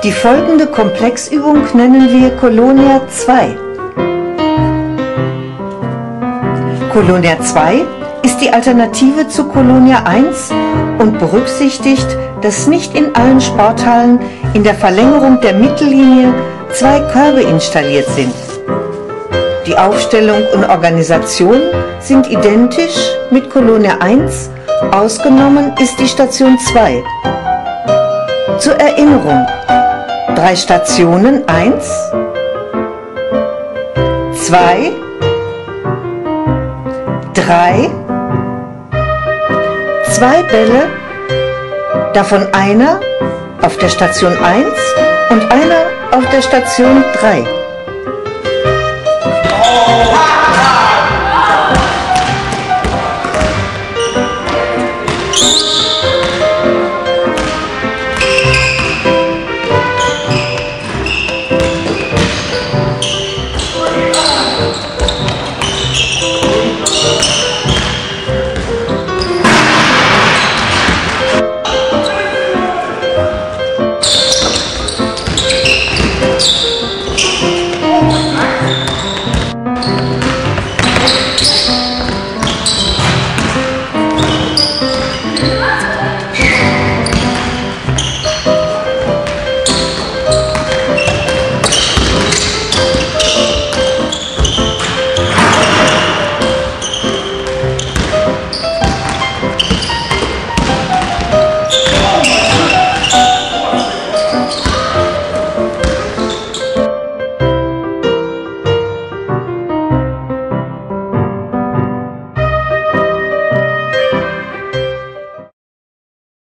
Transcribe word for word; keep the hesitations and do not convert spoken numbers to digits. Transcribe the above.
Die folgende Komplexübung nennen wir Colonia zwei. Colonia zwei ist die Alternative zu Colonia eins und berücksichtigt, dass nicht in allen Sporthallen in der Verlängerung der Mittellinie zwei Körbe installiert sind. Die Aufstellung und Organisation sind identisch mit Colonia eins, ausgenommen ist die Station zwei. Zur Erinnerung: drei Stationen, eins, zwei, drei, zwei Bälle, davon einer auf der Station eins und einer auf der Station drei. Oh!